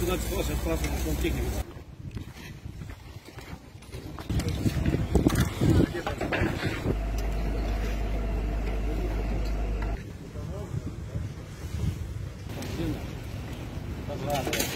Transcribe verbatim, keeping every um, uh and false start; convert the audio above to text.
двенадцать класс, я спрашиваю, что он техник. Ладно.